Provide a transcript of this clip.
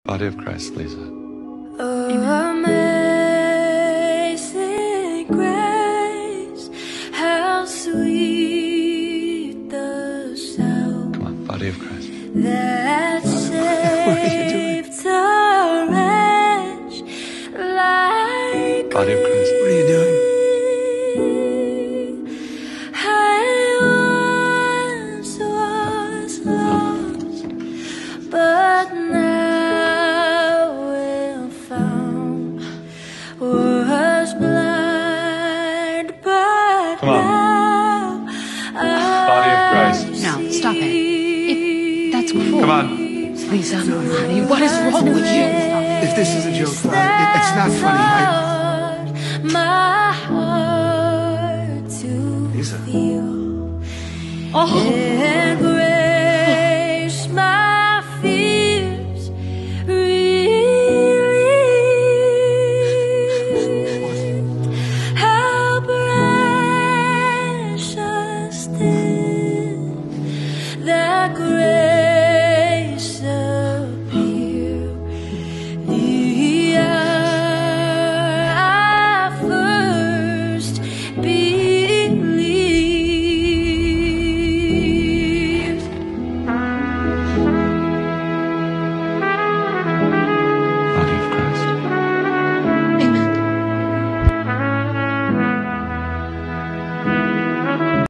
Body of Christ, Lisa. Amazing grace, how sweet the sound. Come on, Body of Christ. That saved a wretch like Body of Christ. What are you doing? I once was lost, but now am found. Was blind, but Come on. now Body of Christ. No, stop it. That's cruel. Come on. Lisa, honey, what is wrong with you? If this is a joke, it's not funny. my heart to Lisa. feel. Oh. And